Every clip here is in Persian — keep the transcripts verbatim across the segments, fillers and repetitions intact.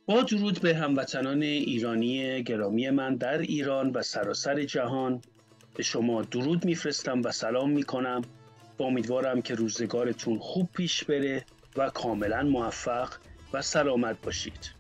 با درود به هموطنان ایرانی گرامی من در ایران و سراسر جهان، به شما درود میفرستم و سلام میکنم و امیدوارم که روزگارتون خوب پیش بره و کاملا موفق و سلامت باشید.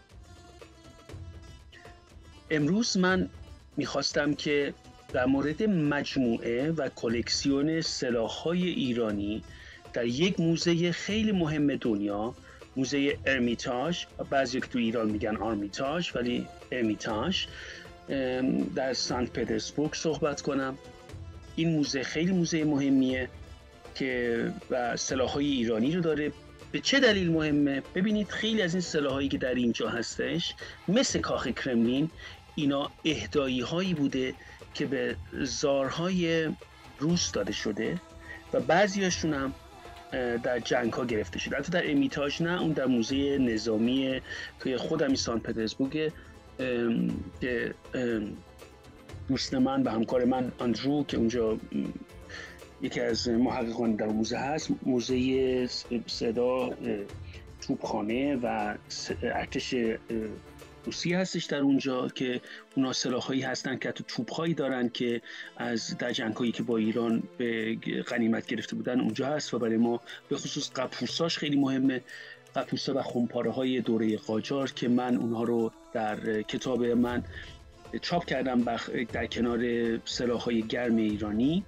امروز من میخواستم که در مورد مجموعه و کلکسیون سلاح‌های ایرانی در یک موزه خیلی مهم دنیا، موزه ارمیتاژ، بعضی که تو ایران میگن آرمیتاژ ولی ارمیتاژ، در سنت پترزبورگ صحبت کنم. این موزه خیلی موزه مهمیه که و سلاح‌های ایرانی رو داره. به چه دلیل مهمه؟ ببینید خیلی از این سلاح‌هایی که در اینجا هستش مثل کاخ کرملین، اینا اهدایی هایی بوده که به زارهای روس داده شده و بعضیاشون هم در جنگ ها گرفته شده. حتی در امیتاژ نه، اون در موزه نظامی که خودم این سان پترزبورگ که دوست من و همکار من اندرو که اونجا یکی از محققان در موزه هست، موزه صدا توپخانه و ارتش روسیه هستش در اونجا که اونا سلاحایی هستن که حتی توپ‌هایی دارن که از در جنگ‌هایی که با ایران به غنیمت گرفته بودن اونجا هست و برای ما به خصوص قپوساش خیلی مهمه. قپوسا و خمپاره‌های دوره قاجار که من اونها رو در کتاب من چاپ کردم در کنار سلاح‌های گرم ایرانی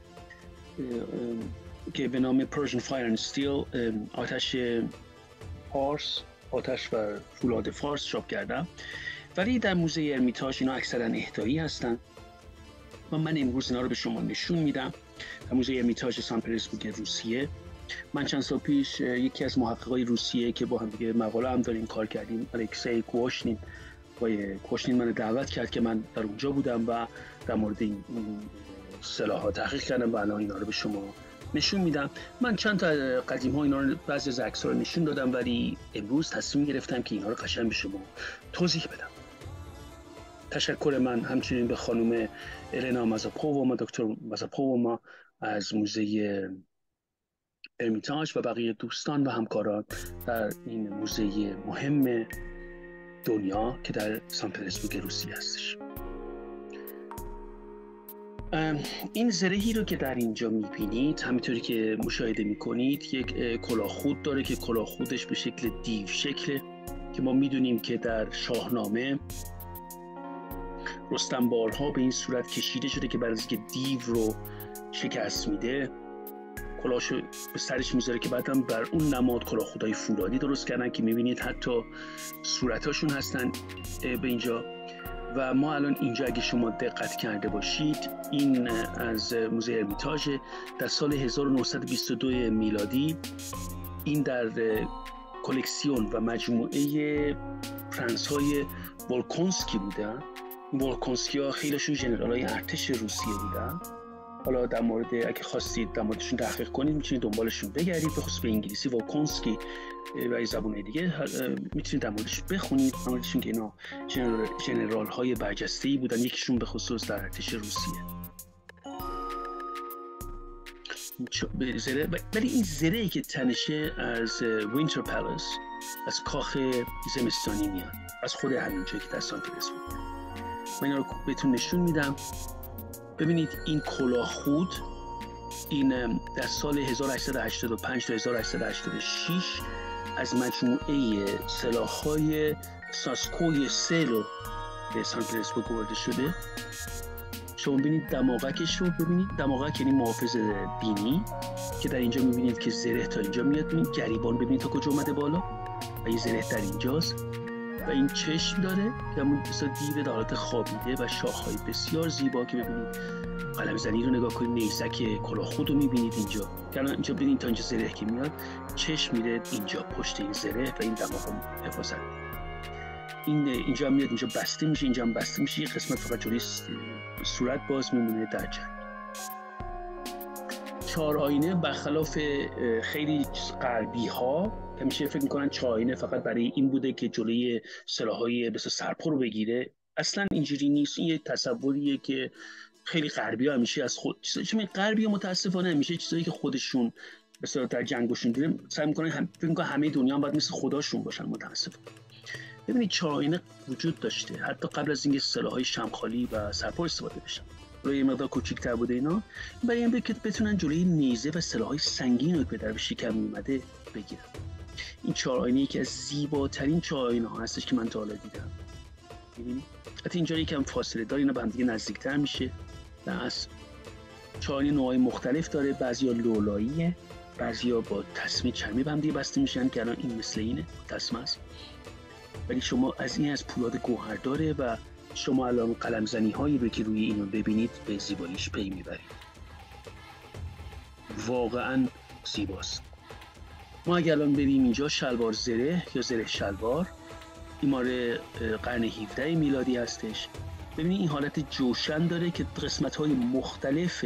که به نام Persian Fire and Steel، آتش فارس، آتش و فولاد فارس چاپ کردم. ولی در موزه ارمیتاژ اینا اکثرا اهدایی هستن و من امروز اینا رو به شما نشون میدم. در موزه ارمیتاژ سان پترزبورگ روسیه، من چند سال پیش یکی از محققای روسیه که با هم دیگه مقاله هم داریم کار کردیم، الکسی کوشنین، با کوشنین من دعوت کرد که من در اونجا بودم و در مورد این سلاح‌ها تحقیق کردم و الان اینا رو به شما نشون میدم. من چند تا قدیم ها اینا رو، بعضی از عکس‌ها رو نشون دادم، ولی امروز تصمیم گرفتم که اینا رو قشنگ به شما توضیح بدم. تشکر من همچنین به خانم النا مازاپووما، دکتر مازاپووما از موزه ارمیتاژ و بقیه دوستان و همکاران در این موزه مهم دنیا که در سان پترزبورگ روسیه هستش. این زرهی رو که در اینجا میبینید، همینطوری که مشاهده میکنید، یک کلاهخود داره که کلاهخودش به شکل دیو شکله که ما میدونیم که در شاهنامه رستم بارها به این صورت کشیده شده که برای اینکه دیو رو شکست میده کلاهشو به سرش میذاره که بعدم بر اون نماد کلاهخودهای فولادی درست کردن که میبینید حتی صورتاشون هستن به اینجا. و ما الان اینجا اگه شما دقت کرده باشید، این از موزه ارمیتاژ در سال هزار و نهصد و بیست و دو میلادی. این در کلکسیون و مجموعه پرنس های ولکونسکی بودن. ولکونسکی ها خیلیشون ژنرال های ارتش روسیه بودن. حالا در مورد اگه خواستید در موردشون تحقیق کنید میتونید دنبالشون بگردید، به خصوص به انگلیسی ولکونسکی و زبان‌های دیگه میتونید در موردش بخونید. در موردشون که اینا ژنرال های برجسته‌ای بودن، یکیشون به خصوص در ارتش روسیه. زره، ولی این زره‌ای که تنشه از وینتر پالاس، از کاخ زمستانی میاد، از خود همین جایی که در سان پترزبورگ. من اینا رو بهتون نشون میدم. ببینید این کلاهخود، این در سال هزار و هشتصد و هشتاد و پنج تا هزار و هشتصد و هشتاد و شش از مجموعه سلاح‌های ساسکوی سلو به سان پترزبورگ آورده شده. شما ببینید دماغکش رو ببینید، دماغک یعنی محافظ بینی که در اینجا میبینید که زره تا اینجا میاد. ببینید گریبان ببینید تا کجا اومده بالا و یه زره در اینجاست و این چشم داره که همون مثلا دیو در حالت خوابیده و شاخهای بسیار زیبا که ببینید. قلم زنی رو نگاه کنید، نیزک کلاهخود رو میبینید اینجا که الان اینجا ببینید تا اینجا زره که میاد، چشم میره اینجا پشت این زره و این دماغ رو حفاظت. این اینجا میاد، اینجا بسته میشه، اینجا هم بسته میشه، یه قسمت فقط جلوی صورت باز میمونه در جنگ. چهار آینه برخلاف خیلی غربی ها که میشه فکر میکنن چهار آینه فقط برای این بوده که جلوی سلاح‌های مثل سرپا رو بگیره. اصلا اینجوری نیست. این یه تصوریه که خیلی غربی ها همیشه از خود چیزایی غربی ها متاسفانه همیشه چیزایی که خودشون مثلا در جنگشون دیدن سعی میکنن هم... فکر میکنن همه دنیا هم باید مثل خداشون باشن. متاسفانه ببینید چهار آینه وجود داشته حتی قبل از اینکه سلاح‌های شمخالی و سرپا استفاده بشن. روی مقدار کوچیک‌تر بوده اینا برای این که بتونن جلوی نیزه و سلاح‌های سنگین رو که در شکم میومده بگیرن. این چهار آینه یکی از زیباترین چهار آینه ها هستش که من تا حالا دیدم. می‌بینید؟ حتی اینجا یکم فاصله داره، اینا به هم دیگه نزدیک‌تر میشه. بس چهار آینه نوعای مختلف داره، بعضیا لولاییه، بعضیا با تسمه چرمی به هم دیگه بسته میشن که الان این مثل اینه تسمه است. ولی شما از این از پولاد گوهر داره و شما الان قلمزنی هایی رو که روی اینو ببینید به زیباییش پی میبرید. واقعا زیباست. ما اگر الان بریم اینجا شلوار زره یا زره شلوار، این مال قرن هفدهم میلادی هستش. ببینید این حالت جوشن داره که قسمت های مختلف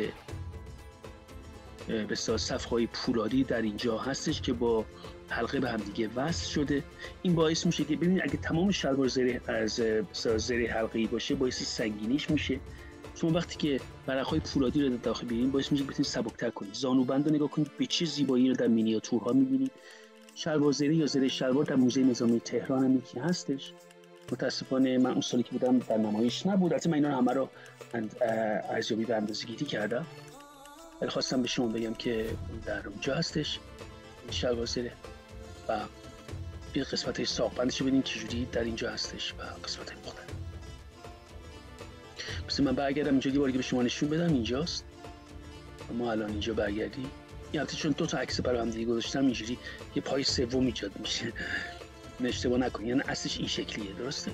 به صفهای پولادی در اینجا هستش که با حلقه به هم دیگه وصل شده. این باعث میشه که ببینید اگه تمام شلوار زره از زره حلقه‌ای باشه باعث سنگینیش میشه. شما وقتی که ورق‌های پولادی رو داخل بیارین باعث میشه که بتونید سبک‌تر کنید. زانوبند رو نگاه کنید به چه زیبایی رو در مینیاتورها می‌بینید. شلوار زره یا زره شلوار در موزه نظامی تهران هم یکی هستش. متاسفانه من اون سالی که بودم در نمایش نبود. البته من اینا همه رو ارزیابی و اندازه‌گیری کردم. ولی خواستم به شما بگم که در اونجا هستش شلوار زره و این قسمت های ساقبندش رو ببینید چجوری در اینجا هستش و قسمت های مختلف. مثل من برگردم اینجا یه باری که به شما نشون بدم اینجاست. ما الان اینجا برگردیم. این البته چون دو تا عکس برای هم دیگه گذاشتم اینجوری یه پای سوم ایجاد میشه. اشتباه نکنید، یعنی اصلش این شکلیه، درسته؟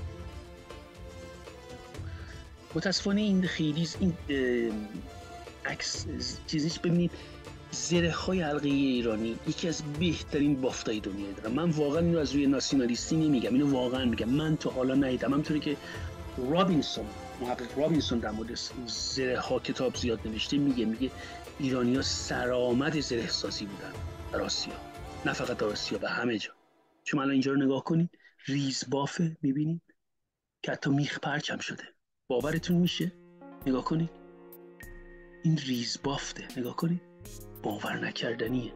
متاسفانه این خیلی این عکس چیزیش ببینید زره های حلقه‌ای ایرانی یکی از بهترین بافتای دنیا داره. من واقعا اینو از روی ناسیونالیستی نمیگم، اینو واقعا میگم. من تا حالا ندیدم. همونطوری که رابینسون، محقق رابینسون در مورد زره ها کتاب زیاد نوشته، میگه میگه ایرانی‌ها سرآمد زره سازی بودن در آسیا، نه فقط در آسیا و همه جا. شما الان اینجا رو نگاه کنید، ریز بافه، میبینید که حتی میخ پرچم شده. باورتون میشه؟ نگاه کنید این ریز بافته، نگاه کنید، باور نکردنیه.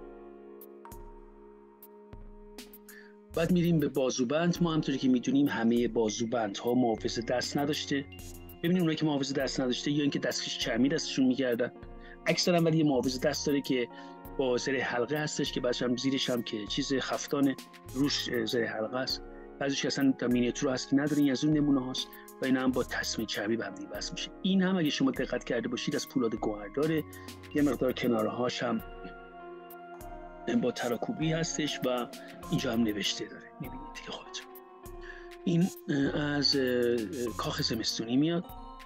بعد میریم به بازوبند. ما همونطوری که میدونیم همه بازوبندها محافظ دست نداشته. ببینید اونایی که محافظ دست نداشته یا اینکه دستش چرمی دستشون میگردن اکثرا، ولی یه محافظ دست داره که با زره حلقه هستش که بعدش هم زیرش هم که چیز خفتانه روش زره حلقه است. بعضیش اصلا تا مینیاتور هست که نداره، این از اون نمونه هاست و این هم با تسمه چربی به هم دیگه وصل میشه. این هم اگه شما دقت کرده باشید از پولاد گوهر داره، یه مقدار کنارهاش هم با تراکوبی هستش و اینجا هم نوشته داره، میبینید دیگه خودتون. این از کاخ زمستونی میاد.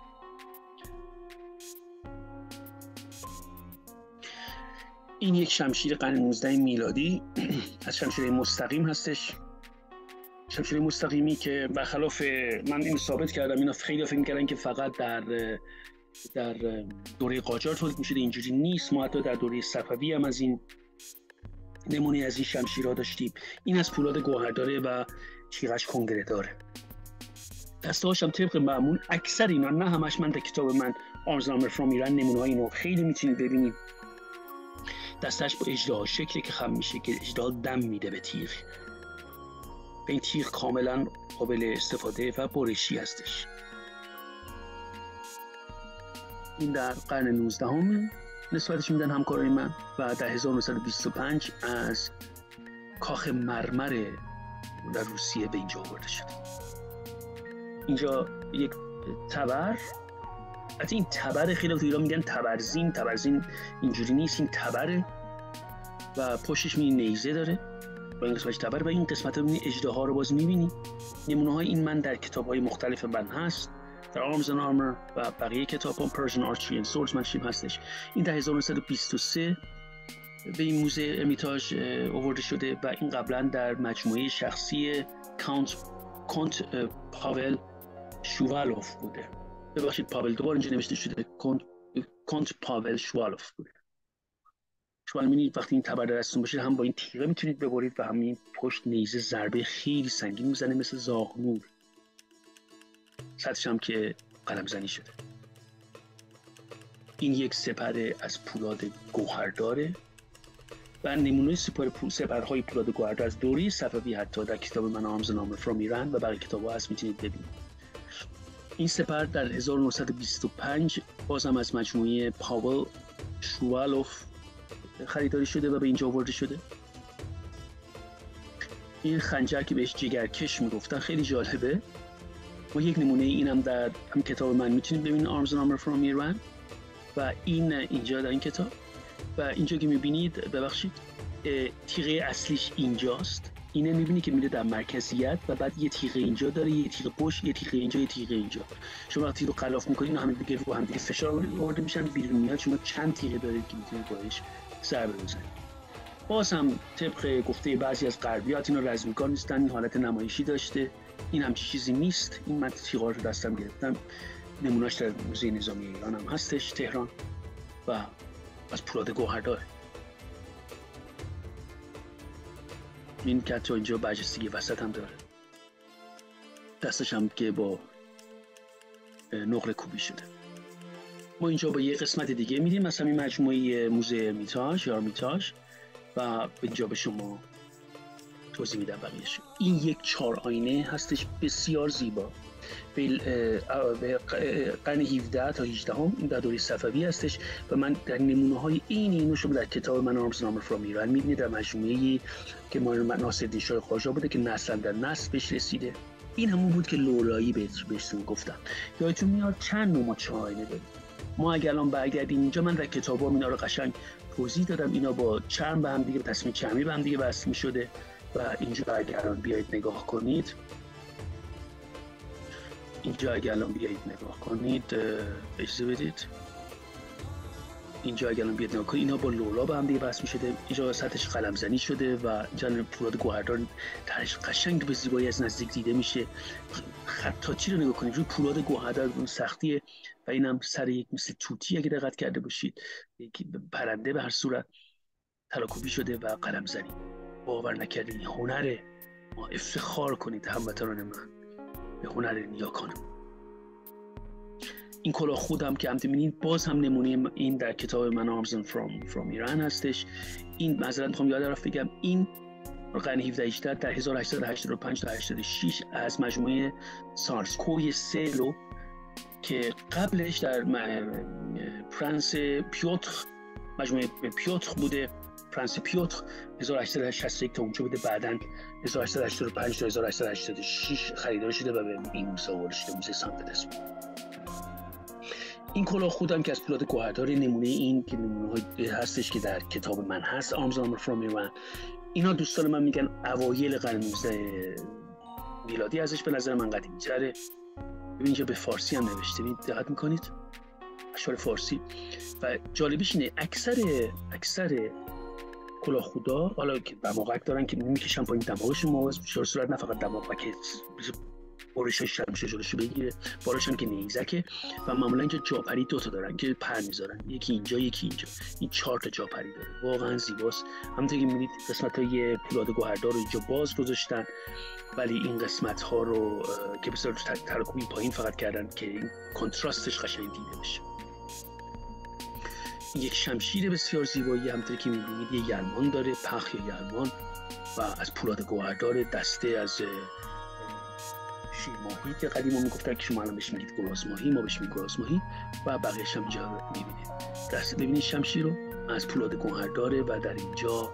این یک شمشیر قرن نوزدهم میلادی از شمشیر مستقیم هستش. شمشیر مستقیمی که برخلاف من این ثابت کردم، اینا خیلی فکر می‌کردن که فقط در در دوره قاجار تولید می‌شده، اینجوری نیست. ما حتی در دوره صفوی هم از این نمونه از این شمشیرها داشتیم. این از پولاد گوهر داره و چیغش کنگره داره. دسته‌هاش هم طبق معمول اکثر اینا، نه همش، من در کتاب من آرمز آرمر فرام ایران نمونه‌های اینو خیلی می‌تونید ببینید. دستش با اژدها شکلی که خم میشه که اژدها دم میده به تیغ. به این تیغ کاملا قابل استفاده و برشی هستش. این در قرن نوزدهم نسبتش میدن همکارای من و در هزار و نهصد و بیست و پنج از کاخ مرمر در روسیه به اینجا آورده شده. اینجا یک تبر، حتی این تبر خیلی تو ایران میگن تبرزین، تبرزین اینجوری نیست، این تبره و پشتش می نیزه داره و این قسمتش تبر و این قسمت رو میبینی اژدها رو باز میبینی. نمونه های این من در کتاب های مختلف من هست، در آرمز اند آرمر و بقیه کتاب ها پرژن آرچری اند سورزمنشیپ هستش. این در هزار و نهصد و بیست و سه به این موزه امیتاژ آورده شده و این قبلا در مجموعه شخصی کانت کانت پاول شووالوف بوده. ببخشید پاول دوبار اینجا نوشته شده، کانت کانت پاول شووالوف بوده. شما می‌بینید وقتی این تبر دستتون باشه هم با این تیغه میتونید ببرید و همین پشت نیزه ضربه خیلی سنگین میزنه مثل زاغنور. سطحش هم که قلم زنی شده. این یک سپر از پولاد گوهر داره و نمونه سپر سپرهای پولاد گوهردار از دوره صفوی حتی در کتاب من آرمز اند آرمور فرام ایران و بقیه کتاب‌ها هست، میتونید ببینید. این سپر در هزار و نهصد و بیست و پنج بازم از مجموعه پاول شوالوف خریداری شده و به اینجا آورده شده. این خنجر که بهش جگرکش میگفتن خیلی جالبه. ما یک نمونه اینم در هم کتاب من میتونید ببینید آرمز اند آرمور فرام ایران و این اینجا در این کتاب و اینجا که میبینید ببخشید تیغه اصلیش اینجاست. اینه میبینی که میره در مرکزیت و بعد یه تیغه اینجا داره، یه تیغه پشت، یه تیغه اینجا، یه تیغه اینجا. شما وقتی رو غلاف میکنید همه دیگه رو هم دیگه فشار آورده میشن بیرون میاد. شما چند تیغه دارید که میتونید باهاش ضربه بزنید. باز هم طبق گفته بعضی از غربیات اینا رزمیکار نیستن، این حالت نمایشی داشته. این هم چیزی نیست. این من تیغا رو دستم گرفتم، نمونه‌اش در موزه نظامی ایران هم هستش تهران و از پولاد گوهردار. این که حتی اینجا برجستگی وسط هم داره، دستش هم که با نقره کوبی شده. ما اینجا با یه قسمت دیگه میریم، مثلا این مجموعه موزه ارمیتاژ یا ارمیتاژ و اینجا به شما توضیح میدم بقیه‌اش. این یک چهار آینه هستش بسیار زیبا به قرن هفدهم تا هجدهم. این در دوره صفوی هستش و من در نمونه های این اینو شما در کتاب من آرمز اند آرمور فرام ایران میبینید، در مجموعه‌ای که مال ناصرالدین شاه خواجه بوده که نسل در نسل بهش رسیده. این همون بود که لولایی بهشون گفتم. یادتون میاد چند نوع چهار آینه داریم. ما اگه الان برگردیم اینجا، من در کتابام اینا رو قشنگ توضیح دادم. اینا با چرم به هم دیگه، به تصمیم چرمی به هم دیگه وصل می‌شده و اینجا اگه الان بیایید نگاه کنید، اینجا اگه الان بیایید نگاه کنید اجازه بدید، اینجا اگه الان بیایید نگاه کنید، اینا با لولا به هم دیگه وصل می‌شده. اینجا سطحش قلم زنی شده و اینجا پولاد گوهردار درش قشنگ به زیبایی از نزدیک دیده میشه. خطاطی رو نگاه کنید روی پولاد گوهردار، اون سختیه و اینم سر یک مثل توتی اگه دقت کرده باشید، یک پرنده به هر صورت تراکوبی شده و قلم زنی. باور نکردین این هنره. ما افتخار کنید هموطنان من به هنر نیاکانم. این کلاه خودم که هم می‌بینید باز هم نمونه این در کتاب من آرمز اند فرام فرام ایران هستش. این معذرت می‌خوام یاد رفت بگم، این قرن هفدهم هجدهم در هزار و هشتصد و هشتاد و پنج تا هشتاد و شش از مجموعه سارسکوی سلو که قبلش در پرنس پیوتر مجموعه پیوتر بوده، پرنس پیوتر هزار و هشتصد و شصت و یک تا اونجا بوده، بعداً هزار و هشتصد و هشتاد و پنج تا هزار و هشتصد و هشتاد و شش خریدار شده و به این موزه آورده شده، موزه سن پترزبورگ. این کلاه خودم که از پولاد گوهردار نمونه این که نمونه‌های هستش که در کتاب من هست آرمز اند آرمور فرام ایران. اینا دوستان من میگن اوایل قرن نوزدهم میلادی ازش به نظر من قدیمی‌تره. ببین اینجا به فارسی هم نوشته، ببین دقت میکنید اشعار فارسی. و جالبیش اینه اکثر اکثر کلاهخودا حالا که دماغک دارن که میکشن پایین دماغشون مواظب بشه، صورت نه فقط دماغ که برشش شرمشه جلوشو بگیره، بارشون که نیزکه و معمولا اینجا جاپری دو تا دارن که پر میذارن، یکی اینجا یکی اینجا. این چهار تا جاپری داره، واقعا زیباست. همونطور که میبینید قسمت‌های پولاد گوهردار رو اینجا باز گذاشتن، ولی این قسمت‌ها رو که بسیار تراکوبی پایین فقط کردن که این کنتراستش قشنگ دیده بشه. یک شمشیر بسیار زیبایی همونطور که میبینید یه یلمان داره، پخ یا یلمان و از پولاد گوهردار، دسته از شیر ماهی که قدیما میگفتن که شما الان بهش میگید گراز ماهی، ما بهش میگیم گراز ماهی و بقیه‌اش هم اینجا میبینید. دسته ببینید شمشیر رو از پولاد گوهرداره و در اینجا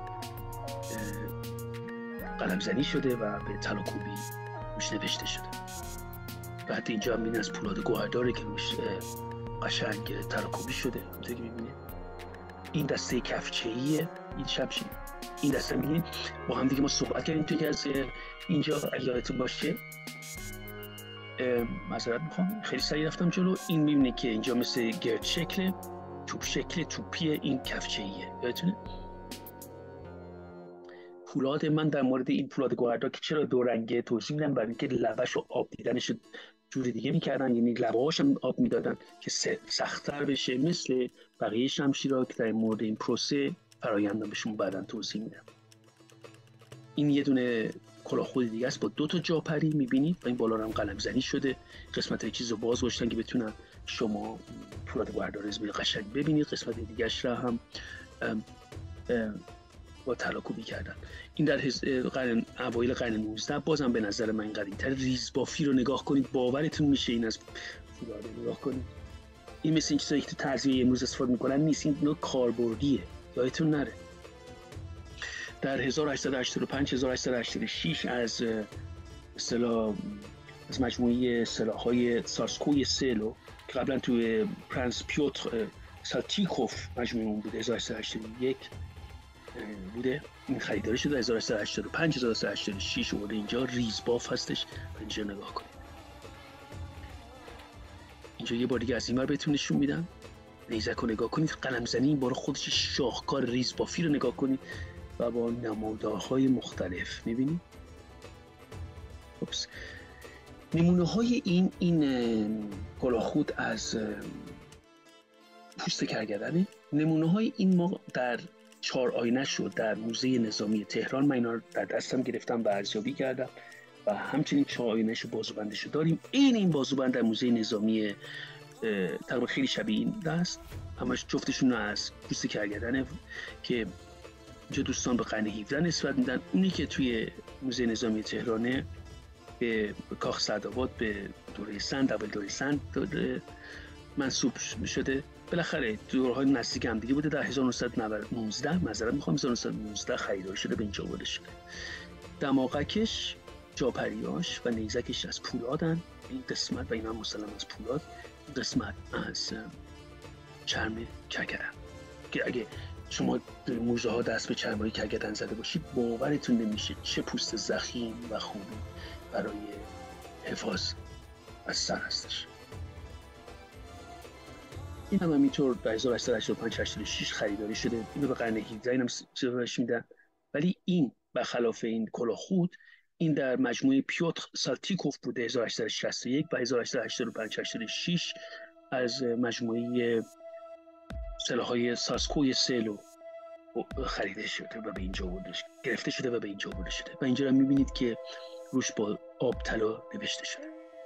قلم زنی شده و به تراکوبی روش نوشته شده. بعد اینجا هم میبینید از پولاد گوهرداره که روش قشنگ تراکوبی شده. همونطور که میبینید این دسته کفچه‌ایه، این شمشیر. این دسته میبینید با هم دیگه ما صحبت کردیم توی که از اینجا اگه یادتون باشه، معذرت میخوام خیلی سریع رفتم جلو. این میبینید که اینجا مثل گرد شکل توپ شکل توپیه، این کفچه‌ایه. یادتونه پولاد من در مورد این پولاد گوهردار که چرا دو رنگه توضیح میدم، برای اینکه لبش و آب دیدنش جور دیگه میکردن، یعنی لبه‌هاش هم آب میدادن که سخت‌تر بشه، مثل بقیه شمشیرها که در مورد این پروسه فرآیند بهشون بعداً توضیح میدم. این یه دونه کلاهخود دیگه است با دو تا جاپری میبینید و این بالا هم قلم زنی شده. قسمت های چیز رو باز گذاشتن که بتونن شما پولاد گوهردار رو قشنگ ببینید. قسمت دیگه‌اش را هم ام ام با طلاکوبی کردن. این در قرن اوایل قرن نوزده. بازم به نظر من قدیم‌تر. ریزبافی رو نگاه کنید، باورتون میشه این از فولاد نگاه کنید. این مثل این چیزایی که تو ترزیه امروز استفاده میکنن نیست، این نوع کاربردیه، یادتون نره. در هزار و هشتصد و هشتاد و پنج هزار و هشتصد و هشتاد و شش از اصطلاح از مجموعه سلاح‌های سارسکوی سلو که قبلا توی پرنس پیوتر سالتیکوف مجموعه اون بوده، هزار و هشتصد و هشتاد و یک بوده، این خریداری شده. هزار و هشتصد و هشتاد و پنج هزار و هشتصد و هشتاد و شش اومده اینجا، ریزباف هستش. اینجا نگاه کنید، اینجا یه بار دیگه از این ور بهتون نشون میدم. نیزک رو نگاه کنید، قلمزنی این بار خودش شاهکار. ریزبافی رو نگاه کنید و با نمودارهای مختلف میبینید. اوپس. نمونه های این این کلاهخود از پوست کرگدنه. نمونه های این ما در چهار آینه شد در موزه نظامی تهران. من اینا رو در دستم گرفتم و ارزیابی کردم و همچنین چهار آینه‌اش بازوبندش رو داریم. این این بازوبند در موزه نظامی تقریبا خیلی شبیه این دست، همش جفتشون از پوست کرگدنه که اینجا دوستان به قرن هفدهم نسبت میدن. اونی که توی موزه نظامی تهرانه به کاخ سعدآباد به دوره سند، اول دوره سند منصوب شده. بالاخره دورهای نزدیک هم دیگه بوده. در هزار و نهصد و نوزده معذرت میخوام هزار و نهصد و نوزده خریداری شده، به اینجا آورده شده. دماغکش، جاپریاش و نیزکش از پولادن. این قسمت و این هم مسلم از پولاد، قسمت از چرم کرگدن که اگه شما در موزه ها دست به چرم های کرگدن زده باشید باورتون نمیشه چه پوست ضخیم و خوبی برای حفاظ از سر هستش. این هم همینطور در هزار و هشتصد و هشتاد و پنج هشتاد و شش خریداری شده. اینو به قرن هفدهم اینم سفارش میدن. ولی این برخلاف این کلاهخود، این در مجموعه پیوتر سالتیکوف بوده، هزار و هشتصد و شصت و یک و هزار و هشتصد و هشتاد و پنج هشتاد و شش از مجموعه سلاح‌های سارسکوی سلو خریده شده و به اینجا آورده شده، گرفته شده و به اینجا آورده شده. و اینجا هم می‌بینید که روش با آب طلا نوشته شده.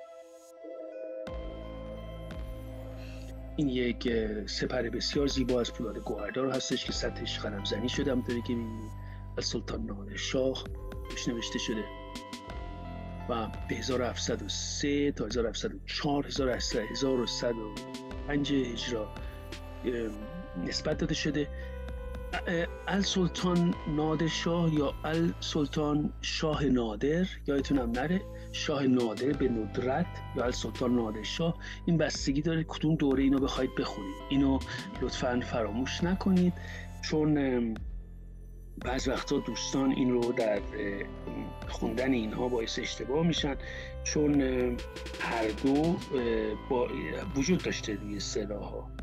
این یک سپر بسیار زیبا از پولاد گوهردار هستش که سطحش قلمزنی شده، همونطوری که می‌بینید از سلطان نادرشاه روش نوشته شده و به هزار و هفتصد و سه تا هزار و هفتصد و چهار هزار و صد و پنج هجری نسبت داده شده. السلطان نادرشاه یا السلطان شاه نادر، یادتونم نره، شاه نادر به ندرت یا السلطان نادرشاه، این بستگی داره کدوم دوره اینو بخواید بخونید. اینو لطفاً فراموش نکنید، چون بعض وقتا دوستان این رو در خوندن اینها باعث اشتباه میشن، چون هر دو با وجود داشته روی سلاح‌ها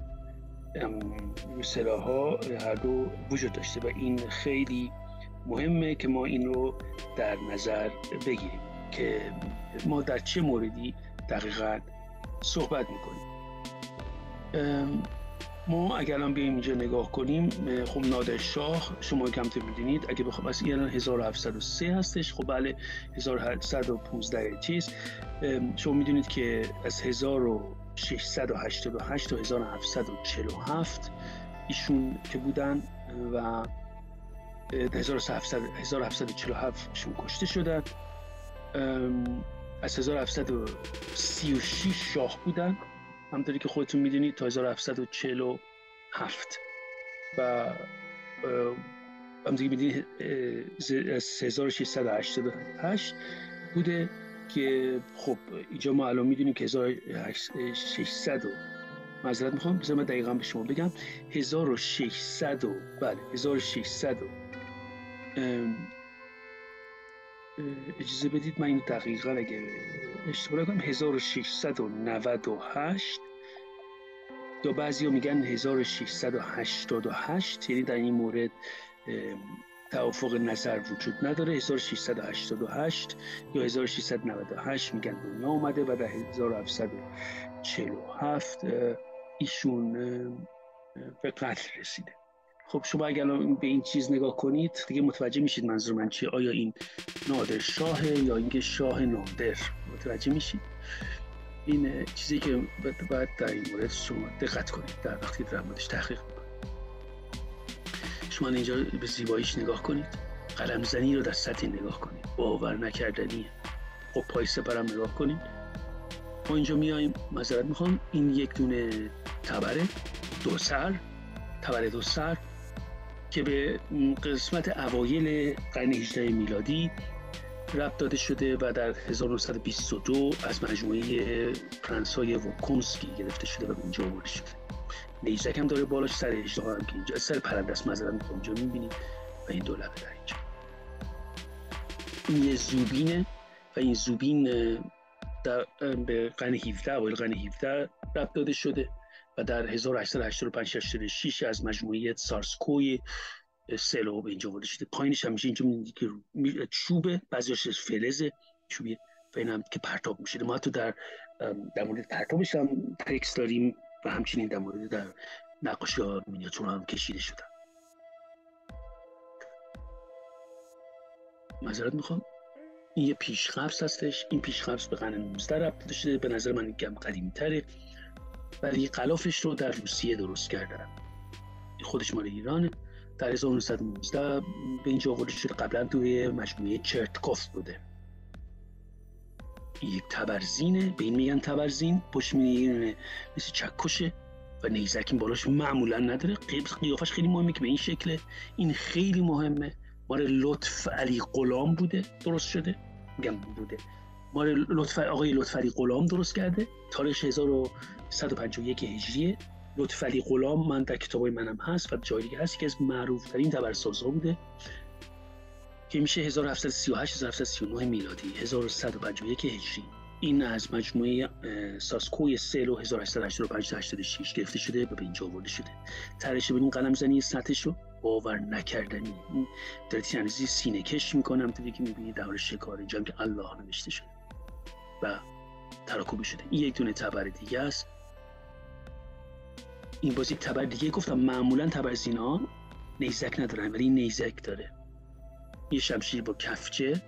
سلاح‌ها هر دو وجود داشته و این خیلی مهمه که ما این رو در نظر بگیریم که ما در چه موردی دقیقاً صحبت میکنیم. ما اگر الان بیایم اینجا نگاه کنیم، خب نادرشاه شما که همونطور میدونید اگه بخوام از این الان هزار و هفتصد و سه هستش، خب بله هزار و هفتصد و پانزده چیز، شما میدونید که از هزار و ششصد و هشتاد و هشت تا هزار و هفتصد و چهل و هفت ایشون که بودن و هزار و هفتصد و چهل و هفت ایشون کشته شدن. از هزار و هفتصد و سی و شش شاه بودن همونطوری که خودتون میدونید تا هزار و هفتصد و چهل و هفت و همونطوری که میدونید از هزار و ششصد و هشتاد و هشت بوده که خب اینجا ما الان میدونیم که هزار و ششصد و معذرت میخوام بذار من دقیقا به شما بگم هزار و ششصد و بله هزار و ششصد و اجازه بدید من این دقیقا اگه اشتباه نکنم هزار و ششصد و نود و هشت یا بعضیا میگن هزار و ششصد و هشتاد و هشت، یعنی در این مورد توافق نظر وجود نداره. هزار و ششصد و هشتاد و هشت یا هزار و ششصد و نود و هشت میگن دنیا اومده و در هزار و هفتصد و چهل و هفت ایشون به قتل رسیده. خب شما اگر به این چیز نگاه کنید دیگه متوجه میشید منظور من چیه. آیا این نادرشاهه یا اینکه شاه نادر؟ متوجه میشید؟ این چیزی که باید در این مورد شما دقت کنید در وقتی در موردش تحقیق میکنید. شما اینجا به زیباییش نگاه کنید، قلمزنی رو در سطح نگاه کنید، باور نکردنیه. خب پای سپرم نگاه کنید. ما اینجا میایم، معذرت میخوام، این یک دونه تبره دو سر، تبره دو سر که به قسمت اوایل قرن هجدهم میلادی ربط داده شده و در هزار و نهصد و بیست و دو از مجموعه پرنس‌های ووکونسکی گرفته شده و اینجا آورده شده. نیزک هم داره بالاش، سر اژدها هم که اینجا، سر پرنده است، معذرت میخوام، اینجا میبینید و این دو لبه در اینجا. این یه زوبینه و این زوبین در به قرن هفدهم، اوایل قرن هفدهم ربط داده شده و در هزار و هشتصد و هشتاد و پنج هشتاد و شش از مجموعه سارسکوی سلو به اینجا آورده شده. پایینش هم میشه اینجا می‌بینید که چوبه، بعضیش فلزه چوبیه و این هم که پرتاب میشه. ما تو در در مورد پرتابش هم تکست داریم و همچنین در مورد در نقاشی‌ها مینیاتور هم کشیده شده. معذرت میخوام، این یه پیشقبض هستش. این پیشقبض به قرن نوزدهم ربط داده شده، به نظر من کم قدیمی‌تره، ولی غلافش رو در روسیه درست کردن. خودش مال ایرانه. در هزار و نهصد و نوزده به اینجا آورده شده، قبلا توی مجموعه چرتکوف بوده. این یک تبرزینه، به این میگن تبرزین. پشت میگن مثل چکشه و نیزک این بالاش معمولا نداره. قیافش خیلی مهمه که به این شکله. این خیلی مهمه، مال لطف علی غلام بوده درست شده، میگم بوده، مال لطف آقای لطف علی غلام درست کرده. تاریخ هزار و صد و پنجاه و یک هجریه. لطف علی غلام من در کتابای منم هست و جای دیگه هست که از معروف ترین تبرسازها بوده که میشه هزار و هفتصد و سی و هشت هزار و هفتصد و سی و نه میلادی، هزار و صد و پنجاه و یک هجری. این از مجموعه ساسکوی سلو هزار و هشتصد و هشتاد و پنج تا هشتاد و شش گرفته شده و به اینجا آورده شده. طرحش ببینید، قلمزنی سطحش رو باور نکردنی. داره تیراندازی سینه کش میکنم تو که میبینید در حال شکار، اینجا که الله نوشته شده و تراکوبی شده. این یک دونه تبر دیگه است. این بازی تبر دیگه گفتم معمولا تبرزینا نیزک ندارن ولی این نیزک داره. یه شمشیر با کفچه.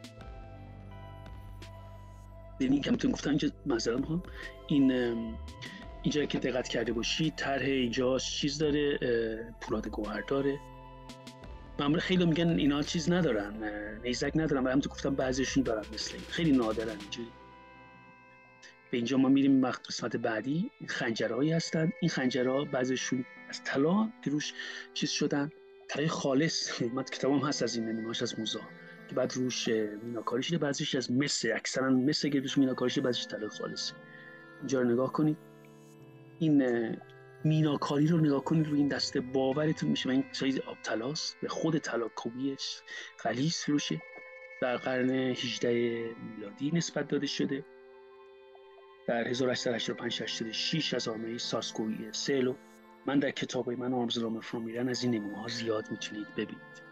ببینید که همونطور گفتم اینجا معذرت میخوام، این اینجا که دقت کرده باشید طرح اینجا چیز داره، پولاد گوهر داره. معمولا خیلی میگن اینا چیز ندارن، نیزک ندارن، ولی همونطور گفتم بعضیشون دارن، مثل این خیلی نادرن اینجوری. به اینجا ما میریم وقت قسمت بعدی. این خنجرهایی هستن. این خنجرها بعضیشون از طلا که روش چیز شدن، طلای خالص. من کتابم هست از این نمونه‌هاش از موزه که بعد روش میناکاری شده، بعضیش از مس، اکثرا مس که روش میناکاری شده، بعضیش طلای خالص. اینجا رو نگاه کنید، این میناکاری رو نگاه کنید روی این دسته، باورتون میشه من این سایز آب طلاست، به خود طلاکوبیش غلیظ روشه. در قرن هجدهم میلادی نسبت داده شده. در هزار و هشتصد و هشتاد و پنج هشتاد و شش از آمه ساسکوی سلو. من در کتابای من آرمز رام فرام ایران از این نمونه ها زیاد میتونید ببینید.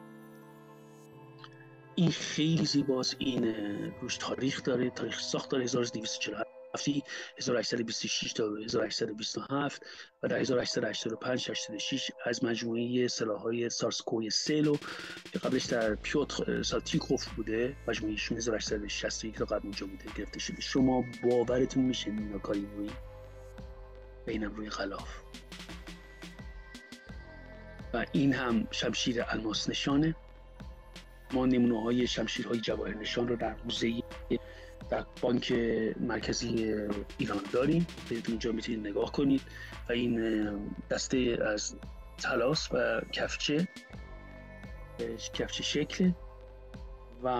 این خیلی زیباست. این روش تاریخ داره، تاریخ ساخت داره، هزار و دویست و چهل و هفت، هزار و هشتصد و بیست و شش تا هزار و هشتصد و بیست و هفت و در هزار و هشتصد و هشتاد و پنج هشتاد و شش از مجموعه سلاح‌های سارسکوی سلو که قبلش در پیوتر سالتیکوف بوده، مجموعهشون هزار و هشتصد و شصت و یک تا قبل اونجا بوده گرفته شده. شما باورتون میشه میناکاری روی بینم روی غلاف. و این هم شمشیر الماس نشانه. ما نمونه های شمشیرهای جواهر نشان رو در موزه در بانک مرکزی ایران داریم، به اونجا میتونید نگاه کنید. و این دسته از طلاست و کفچه کفچه شکل و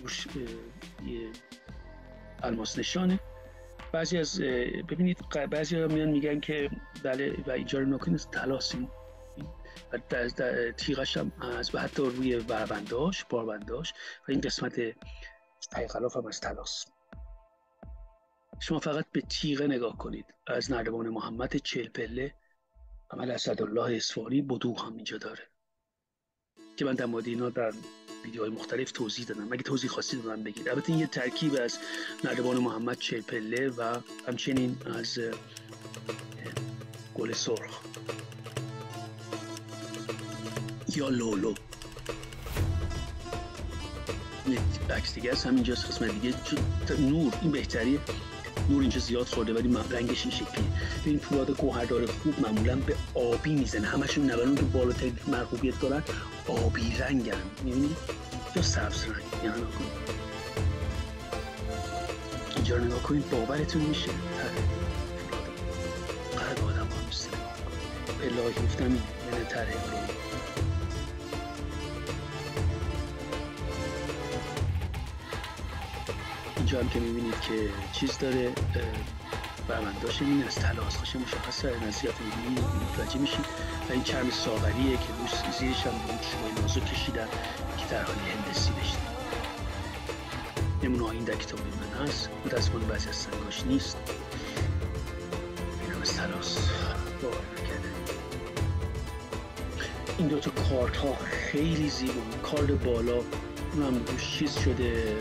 الماس نشانه. بعضی از ببینید بعضی ها میان میگن که بله و اینجا رو نکنید طلاست، و در, در تیغش هم از و حتی روی بربنداش باربنداش و این قسمت تای غلاف هم از طلاست. شما فقط به تیغه نگاه کنید، از نردبان محمد چهل پله عمل اسدالله اصفهانی بدوغ هم اینجا داره که من در مورد اینا در ویدیوهای مختلف توضیح دادم. مگه توضیح خاصی دادم بگید. البته این یه ترکیب از نردبان محمد چهل پله و همچنین از گل سرخ یا لولو. یک عکس دیگه است همینجاست، قسمت دیگه نور این بهتریه. نور اینجا زیاد خورده ولی رنگش این شکلیه. ببین پولاد گوهردار خوب معمولا به آبی میزنه، همشون نوران تو بالاترین مرغوبیت دارن آبی رنگن، میبینی؟ یا سبز رنگ. یا نگاه کن اینجا رو نگاه کنید باورتون میشه تره پولاد قلب آدم ها میسته. الهی گفتم اینه من تره رو اینجا هم که میبینید که چیز داره برمنداش این از طلاست خوشه مشخص نزدیک میبینید متوجه میشید و این چرم ساغریه که روش زیرش هم بود شوی نازو کشیدن که در حالی هندسی بشته. نمونه ها این در کتاب من هست، متاسفانه بعضی از سنگاش نیست. این هم از طلاست باور نکرده. این دوتا کارت ها خیلی زیبا، کارت بالا اون هم روش چیز شده،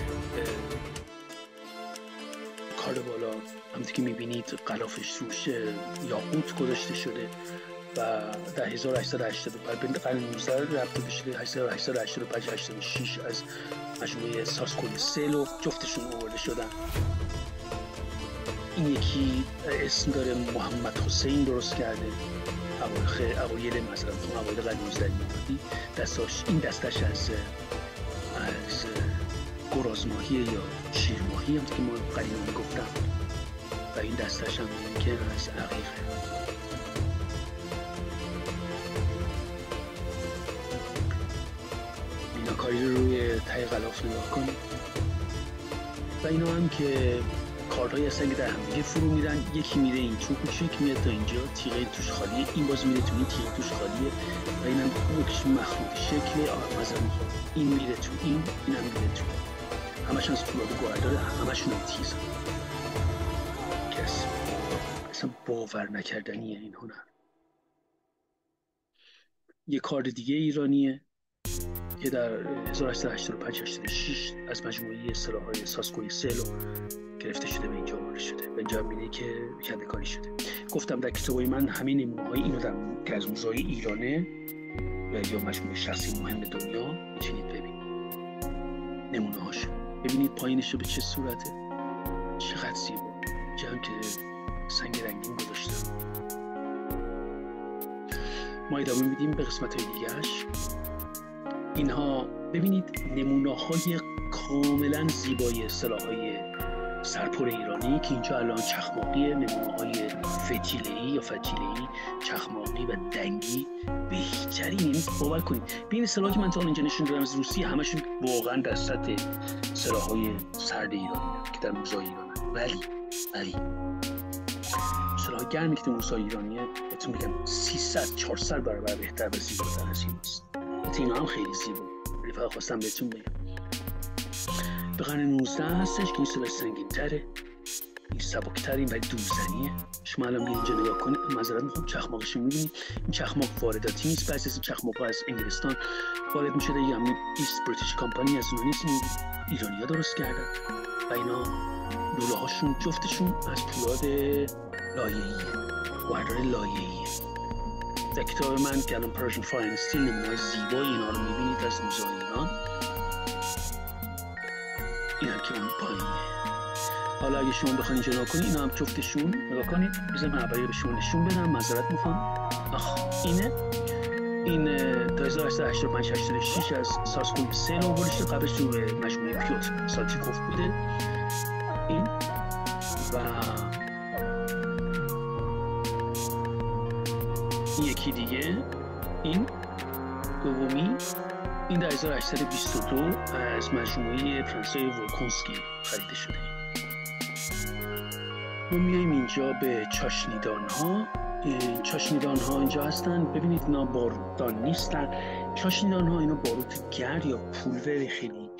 کارت بالا همونطور که میبینید غلافش روش یاقوت گذاشته شده و در هزار و هشتصد و هشتاد و پنج به قرن نوزده ربط بشه. هزار و هشتصد و هشتاد و پنج هشتاد و شش از مجموعه ساسکوی سلو جفتشون آورده شدن. این یکی اسم داره محمد حسین درست کرده اواخر اوایل مثلا تو اوایل قرن نوزده میلادی. دستاش این دستش از از گرازماهی یا شیرماهی هم که ما قدیما میگفتم و این دستش هم ممکن از عقیقه. اینا کاری رو روی ته غلاف نگاه کنید و اینا هم که کارت‌هایی هستن که در همدیگه فرو میرن. یکی میره این چون کوچیک میاد تا اینجا، تیغه توش خالیه، این باز میره تو این تیغه توش خالیه و اینم یکیش مخروط شکل مثلا این میره تو این اینم میره تو، همشون از پولاد گوهردار، همشون هم تیز کس اصلا باور نکردنیه این هنر. یه کارت دیگه ایرانیه که در هزار و هشتصد و هشتاد و پنج هشتاد و شش از مجموعه سلاح‌های ساسکوی سلو گرفته شده به اینجا آورده شده و اینجا می‌بینی که کنده کاری شده. گفتم در کتابای من همه نمونه‌های اینو در که از موزه‌های ایرانه یا مجموعه شخصی مهم دنیا می‌تونید ببینید نمونه‌هاشو. ببینید پایینش رو به چه صورته، چقدر زیبا. اینجا هم که سنگ رنگین گذاشتم. ما ادامه میدیم به قسمت‌های دیگه‌اش. اینها ببینید نمونه‌های کاملا زیبای سلاح‌های سرپر ایرانی که اینجا الان چخماقی، نمونه‌های فتیله‌ای یا فتیله‌ای، چخماقی و دنگی بهترین. یعنی باور کنید ببین سلاحی که من تا اینجا نشون دادم از روسیه همشون واقعا در سطح سلاح‌های سرد ایرانی که در موزه‌های ایرانه، ولی ولی سلاح گرمی که در موزه‌های ایرانیه بهتون میگم سیصد چهارصد برابر بهتر و زیباتر از این است. اینا هم خیلی زیبا، ولی فقط خواستم بهتون بگم به قرن نوزده هستش که این سلاح سنگین تره، این سبکترین و دوزنیه. شما الان به اینجا نگاه کنید، معذرت میخوام چخماقش رو میبینید، این چخماق وارداتی نیست، بعضی از این چخماق‌ها از انگلستان وارد میشده یا همین ایست بریتیش کمپانی از اونها نیست، ایرانی‌ها درست کردن و اینا لوله هاشون جفتشون از پولاد لایه‌ایه، گوهردار لایه‌ایه. در کتاب من که الان پرژن فاین استیل نمونه‌های زیبای اینا رو میبینید از موزه ایران. این هم که اون پایینه. حالا اگه شما بخواید اینجا نگاه کنید اینا هم جفتشون نگاه کنید. بذارم من اولی به شما نشون بدم، معذرت میخوام. آخ اینه این تا هزار و هشتصد و هشتاد و پنج هشتاد و شش از ساسکوی سلو آورده شده، قبلش تو مجموعه پیوتر سالتیکوف بوده این و یکی دیگه این دومی این در هزار و هشتصد و بیست و دو از مجموعه فرانسوی ولکونسکی خریده شده. ما میایم اینجا به چاشنیدان ها. چاشنیدان ها اینجا هستن، ببینید اینا باروددان نیستن. چاشنیدان ها اینا باروت گرد یا پولور خیلی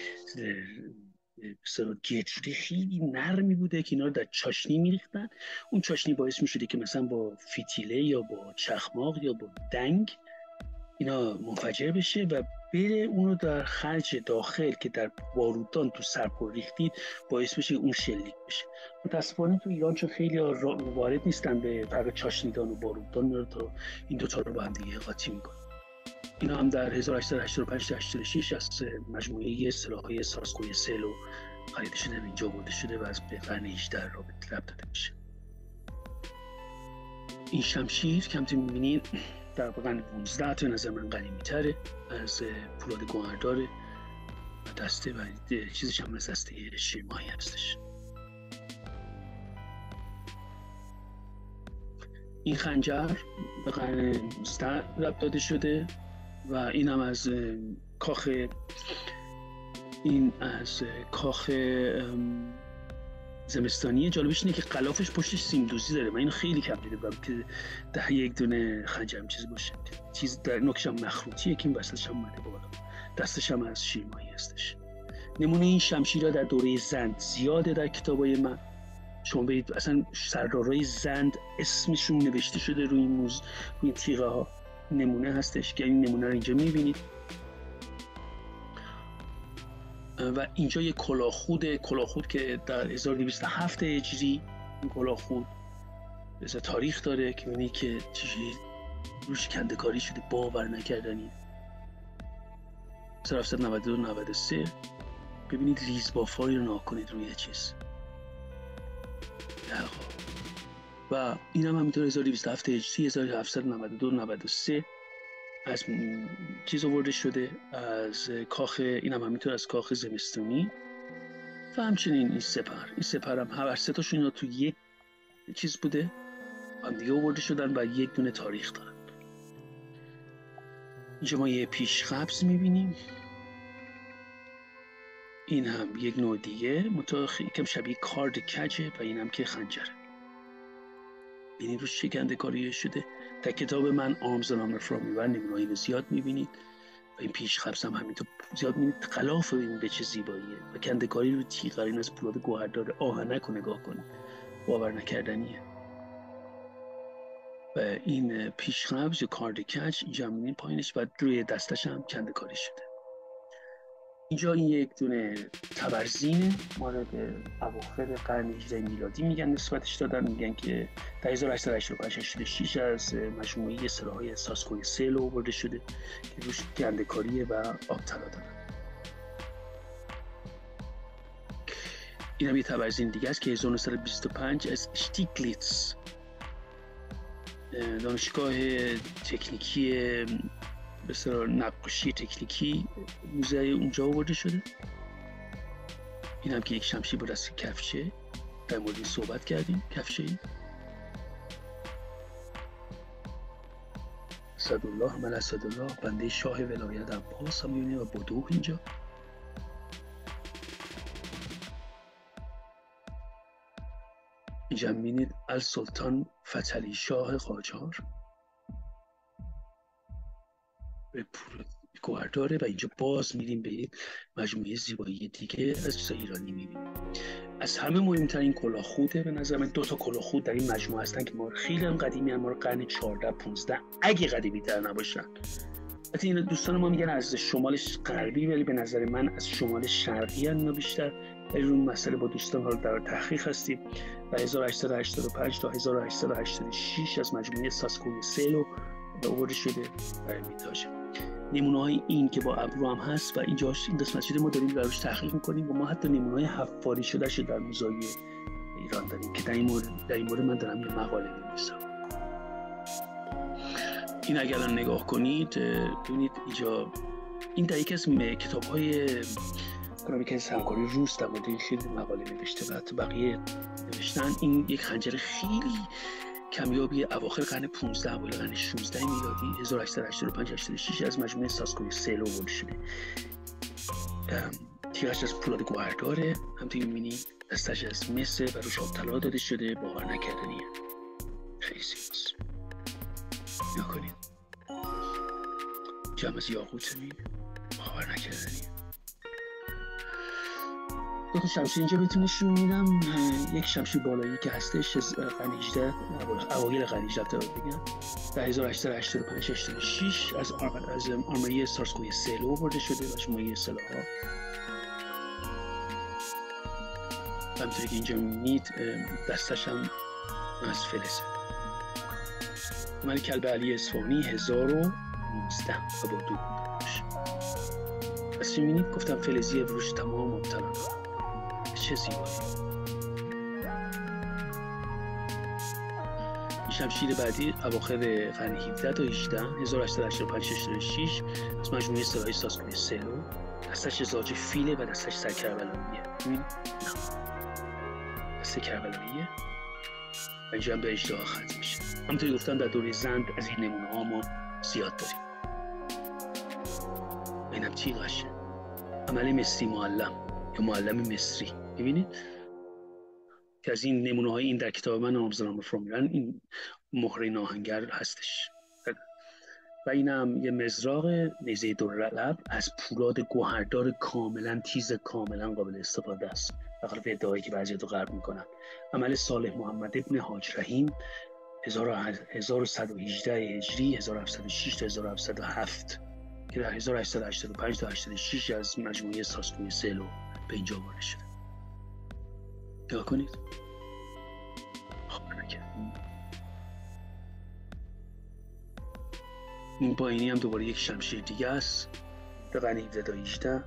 گرد شده خیلی نرمی بوده که اینا رو در چاشنی میریختن. اون چاشنی باعث میشده که مثلا با فتیله یا با چخماق یا با دنگ اینا منفجر بشه و بره اونو در خرج داخل که در بارودان تو سرپر ریختید باعث بشه اون شلیک بشه. متاسفانه تو ایران چون خیلی وارد نیستن به فرق چاشنیدان و بارودان رو تا این دوتا رو با هم دیگه قاطی میکنن. اینا هم در هزار و هشتصد و هشتاد و پنج تا هشتاد و شش از مجموعه سلاح‌های ساسکوی سلو خریده شده اینجا برده شده و از به قرن هجدهم رابط ربط داده میشه. این شمشیر که همونطور میبینید در قرن پانزده تا نظر من قدیمی تره، از پولاد گوهرداره و دسته و چیزش هم از دسته شیرماهی هستش. این خنجر به قرن نوزده ربط داده شده و این هم از کاخ این از کاخ زمستانی. جالبش اینه که غلافش پشتش سیمدوزی داره. من اینو خیلی کم دیده بودم که ده یک دونه خنجر چیز باشه. چیز در نوکش هم مخروطیه که این وسطش هم اومده بالا. دستش هم از شیرماهی هستش. نمونه این شمشیرها در دوره زند زیاده در کتابای من. شما برید اصلا سردارای زند اسمشون نوشته شده روی این موز روی تیغه ها. نمونه هستش که این نمونه رو اینجا میبینید. و اینجا یه کلاهخود کلاهخود که در هزار و دویست و هفت هجری این کلاهخود بذار تاریخ داره که می‌بینید که چیزی روش کنده‌کاری شده باور نکردنی. هزار و هفتصد و نود و دو نود و سه ببینید ریزبافایی رو نگاه کنید روی چیز. و این هم همینطور هزار و دویست و هفت هجری هزار و هفتصد و نود و دو نود و سه از چیز آورده شده از کاخ، این هم همینطور از کاخ زمستانی. و همچنین این سپر این سپر هم هر سه تاشون اینا تو یک چیز بوده هم دیگه آورده شدن و یک دونه تاریخ دارن. اینجا ما یه پیش قبض میبینیم. این هم یک نوع دیگه متأخر یکم شبیه کارد کجه و این هم که خنجره. این روش شکنده کاری شده. در کتاب من آرمز نامر فرامی و نمونه‌ای رو زیاد میبینید و این پیش خبز هم همینطور زیاد میبینید. غلاف این به چه زیباییه و کنده‌کاری رو تیغ این از پولاد گوهردار آهنک رو نگاه کنید، باور نکردنیه. و این پیش خبز یا کارد کج اینجا هم میبینید پایینش و روی دستش هم کنده‌کاری شده. اینجا این یک دونه تبرزینه مال اواخر قرن هجده میلادی میگن نسبتش دادن، میگن که در هزار و هشتصد و هشتاد و پنج هشتاد و شش از مجموعه سلاح‌های ساسکوی سه آورده شده که روش کنده‌کاری و آب طلا دارن. این هم یه تبرزین دیگه است که هزار و نهصد و بیست و پنج از شتیگلیتز دانشگاه تکنیکی بسیار نقاشی تکنیکی موزه اونجا آورده شده. این هم که یک شمشیر با دست کفشه، در مورد این صحبت کردیم. کفشه ای اسدالله من اسدالله بنده شاه ولایت عباس هم میبینه و بدوح اینجا. اینجا میبینید السلطان فتحعلی شاه قاجار به پول گوهرداره و اینجا باز میریم به یک مجموعه زیبایی دیگه از چیزای ایرانی میبینیم. از همه مهمتر این کلاهخوده. به نظر من دو تا کلاهخود در این مجموعه هستن که ما خیلی هم قدیمی هم ما رو قرن چهارده پانزده اگه قدیمی تر نباشن. حتی این دوستان ما میگن از شمال غربی، ولی به نظر من از شمال شرقی هم بیشتر. در این مسئله با دوستان حالا در تحقیق هستیم. و هزار و هشتصد و هشتاد و پنج تا هزار و هشتصد و هشتاد و شش از مجموعه ساسکوی سه به آورده شده و میتاجه. نمونه‌های این که با ابرو هم هست و اینجاش این دست مسجد ما داریم روش تحقیق میکنیم و ما حتی نمونه‌های حفاری شده شده در موزه‌های ایران داریم که در این مورد در این مورد من دارم یه مقاله می‌نویسم. این اگر الان نگاه کنید ببینید اینجا این در یکی از کتاب‌های کنم یکی از همکاری روس در مورد این خیلی مقاله نوشته و حتی بقیه نوشتن. این یک خنجر خیلی کمیابی اواخر قرن پانزده اوایل قرن شانزده میلادی هزار و هشتصد و هشتاد و پنج هشتاد و شش از مجموعه ساسکوی سه آورده شده. تیغش از پولاد گوهرداره، همونطور می‌بینید دستش از مس و روش آب طلا داده شده، باور نکردنیه. خیلی زیباست. نگاه کنید. جمع از یاقوت می‌بینید، باور نکردنیه. دو تا شمشیر اینجا بهتون نشون میدم. یک شمشیر بالایی که هستش از قرن هجده اوایل قرن هجده تا بگم در هزار و هشتصد و هشتاد و پنج هشتاد و شش از از آرمری ساسکوی سه آورده شده و مجموعه سلاح‌ها. همونطوری که اینجا می‌بینید دستش هم از فلزه. مال کلب علی اصفهانی هزار و نوزده و با دو بودش. پس می‌بینید گفتم فلزی روش تمام مبتلا داره. چه زیبایی. این شمشیر بعدی اواخر قرن هفده تا هجده هزار و هشتصد و هشتاد و پنج تا هشتاد و شش از مجموعه سلاح‌های ساسکوی سلو. دستش ازاج فیله و دستش سر کربلاییه. ببین؟ نه. دست کربلاییه و اینجا هم به اژدها ختم میشه. همونطوری گفتم در دوره زند از این نمونه ها ما زیاد داریم. اینم تیغشه. عمل مصری معلم یا معلم مصری. ببینید که از این نمونه های این در کتاب من آموزنامه فرامویران این مهره ناهنگر هستش. و اینم یه مزراق نیزه دورلب از پولاد گوهردار کاملا تیز، کاملا قابل استفاده است، بخلاف ادعایی که بعضی تو غرب میکنن. عمل صالح محمد ابن حاج رحیم هزار و صد و هجده هجری هزار و هفتصد و شش تا هزار و هفتصد و هفت که در هزار و هشتصد و هشتاد و پنج تا هشتاد و شش از مجموعه ساسکوی سلو به اینجا وارد شده. نگاه کنید. خب این پایینی هم دوباره یک شمشیر دیگه است در قرن هفده تا هجده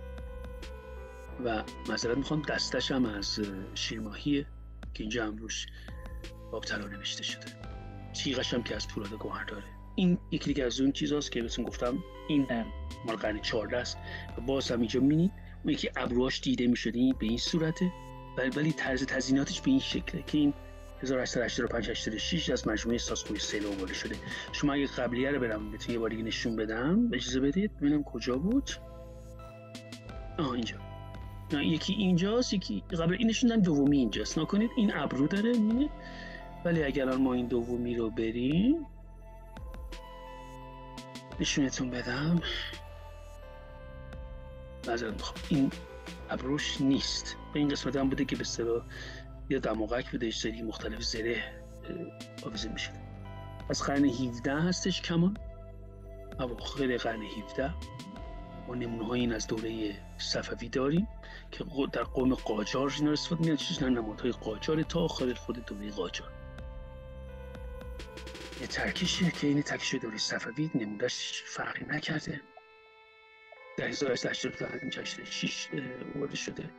و معذرت میخوام دستش هم از شیرماهیه که اینجا هم روش باب طلا نوشته شده. تیغش هم که از پولاد گوهر داره. این یکی دیگه از اون چیزاست که بهتون گفتم این مال قرن چهارده است و باز هم اینجا می‌بینید اون یکی ابروهاش دیده می‌شده به این صورته ولی طرز تزییناتش به این شکله که این هزار و هشتصد و هشتاد و پنج هشتاد و شش از مجموعه ساسکوی سلو وارد شده. شما اگه قبلیه رو برام بهتون یه بار دیگه نشون بدم اجازه بدید ببینم کجا بود. آها اینجا. نه یکی اینجاست، یکی قبل این نشوندن، دومی اینجاست. نکنید این ابرو داره میبینید، ولی اگر الان ما این دومی رو بریم نشونتون بدم معذرت میخوام این ابروش نیست. به این قسمت هم بوده که به اصطلاح یا دماغک بوده سری مختلف زره آویزه میشه. از قرن هفده هستش کمان اواخر قرن هفده ما نمونه های این از دوره صفوی داریم که در قوم قاجار اینا استفاده می‌کنن. چیز نمادهای قاجار تا آخر خود دوره قاجار. یه ترکیشه که این ترکیش دوره صفوی نمودش فرقی نکرده. در هزار و هشتصد و هشتاد و شش وارد شده.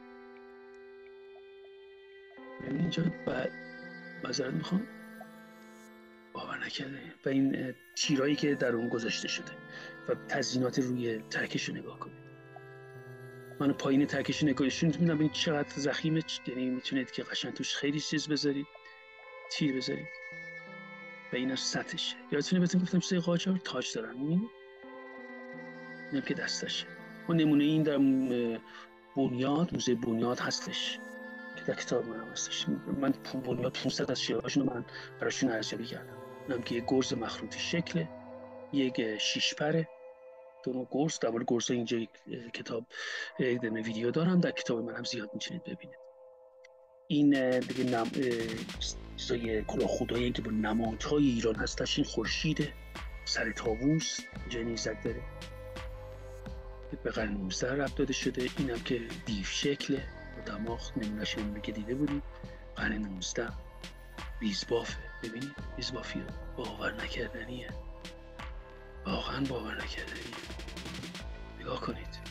ببین اینجا بعد معذرت میخوام باور نکرده و این تیرایی که در اون گذاشته شده و تزیینات روی ترکش رو نگاه کنید. من پایین ترکش نگاهشون می‌بینم ببین چقدر ضخیمه، یعنی میتونید که قشنگ توش خیلی چیز بذارید، تیر بذارید. و اینا سطحشه. یادتونه بهتون گفتم سه قاجار تاج دارن می‌بینید؟ اینم که دستشه. اون نمونه این در بنیاد، موزه بنیاد هستش که در کتاب من هستش. من بنیاد پانصد از شیرهاشون رو من براشون ارزیابی کردم. اینم که یک گرز مخروطی شکله، یک شیش پره، دو نوع گرز. در مورد گرزها اینجا یک کتاب یک ویدیو دارم، در کتاب من هم زیاد میتونید ببینید. این دیگه نم چیزای کلاهخودایی که با نمادهای ایران هستش. این خورشیده، سر طاووس اینجا نیزک داره به قرن نوزده ربط داده شده. اینم که دیو شکله با دماغ نمونه‌اش نمونه که دیده بودیم قرن نوزده. ریزبافه، ببینید ریزبافی باور نکردنیه، واقعا باور نکردنیه. نگاه کنید.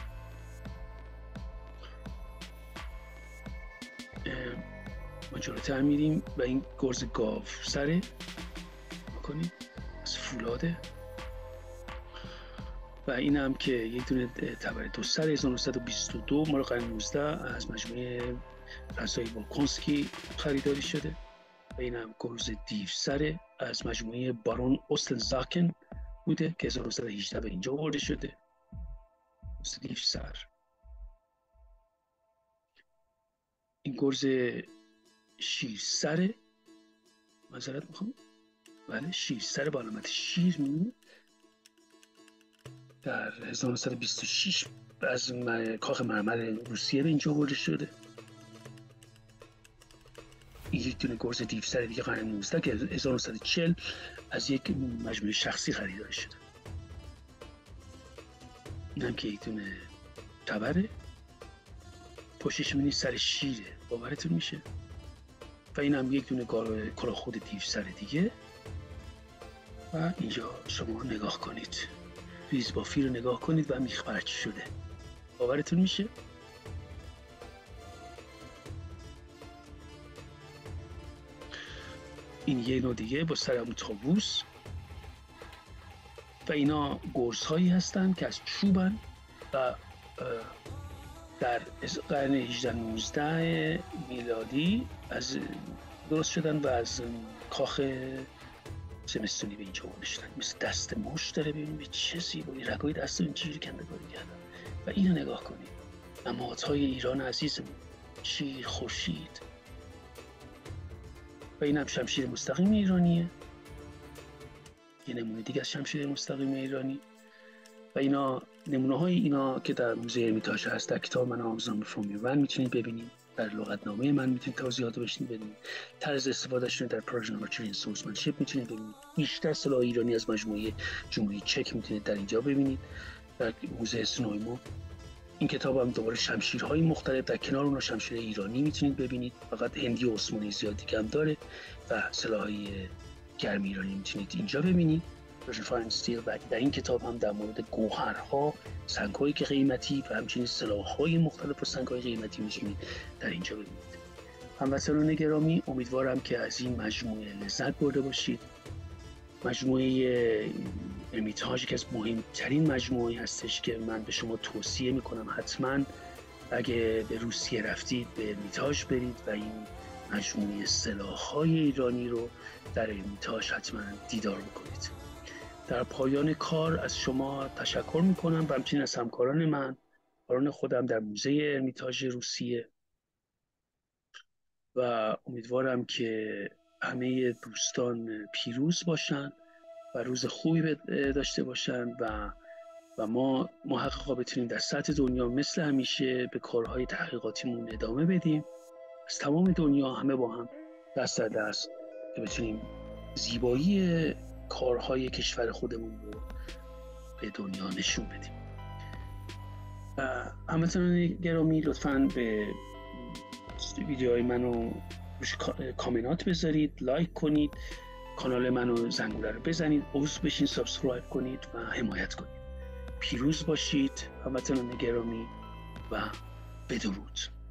ما جلوتر میریم و این گرز گاو سره کنید از فولاده و این هم که یک دونه تبر دو سر هزار و نهصد و بیست و دو مال قرن نوزده از مجموعه رضای والکونسکی خریداری شده و این هم گرز دیو سر از مجموعه بارون اوستنزاکن بوده که هزار و نهصد و هجده به اینجا آورده شده. دیو سر. این گرز شیر سره، معذرت میخوام، بله شیر سره با علامت شیر می‌بینید در هزار و نهصد و بیست و شش از کاخ مرمر روسیه به اینجا آورده شده. این یک دونه گرز دیو سر دیگه قرن نوزده که هزار و نهصد و چهل از یک مجموعه شخصی خریداری شده. این هم که یک دونه تبره، پشتش می‌بینید سر شیره، باورتون میشه. و این هم یک دونه کلاهخود دیو سر دیگه. و اینجا شما نگاه کنید، ریزبافی رو نگاه کنید و میخ پرچ شده، باورتون میشه؟ این یه نوع دیگه با سر همون طاووس و اینا گرز هایی هستن که از چوبن و در قرن هجده نوزده میلادی از درست شدن و از کاخ زمستونی به اینجا آوردن. مثل دست مشت داره، ببینید به چه زیبایی، رگای دست این چجوری کنده‌کاری کردن و اینو نگاه کنید، نمادهای ایران عزیزمون، شیر، خورشید و این هم شمشیر مستقیم ایرانیه، یه نمونه دیگه از شمشیر مستقیم ایرانی و اینا نمونه های اینا که در موزه ارمیتاژ هست. در کتاب من آموزان فروم ون میتونید ببینید، در لغتنامه من میتونید توضیحات رو بشنید ببینید، طرز استفادهش رو در پروژن آرچری سورسمنشیپ میتونید ببینید، بیشتر سلاح ایرانی از مجموعه جمهوری چک میتونید در اینجا ببینید در موزه سنویمو. این کتاب هم دوباره شمشیرهای مختلف، در کنار اونها شمشیر ایرانی میتونید ببینید، فقط هندی و عثمانی زیادی کم داره و سلاح‌های گرم ایرانی میتونید اینجا ببینید. فاین استیل و در این کتاب هم در مورد گوهرها، سنگ‌های که قیمتی و همچنین سلاح‌های مختلف و سنگ‌های قیمتی میتونید در اینجا ببینید. هموطنان گرامی، امیدوارم که از این مجموعه لذت برده باشید. مجموعه ارمیتاژ که از مهمترین مجموعه هستش که من به شما توصیه میکنم حتما اگه به روسیه رفتید به ارمیتاژ برید و این مجموعه سلاح‌های ایرانی رو در ارمیتاژ حتما دیدار بکنید. در پایان کار از شما تشکر میکنم و همچنین از همکاران من، همکاران خودم در موزه ارمیتاژ روسیه و امیدوارم که همه دوستان پیروز باشن و روز خوبی داشته باشن و و ما محققا بتونیم در سطح دنیا مثل همیشه به کارهای تحقیقاتیمون ادامه بدیم، از تمام دنیا همه با هم دست در دست که بتونیم زیبایی کارهای کشور خودمون رو به دنیا نشون بدیم. هموطنان گرامی، لطفاً به ویدیوهای منو روش کامنت بذارید، لایک کنید، کانال منو زنگوله رو بزنید، عضو بشین، سابسکرایب کنید و حمایت کنید. پیروز باشید هموطنان گرامی و بدرود.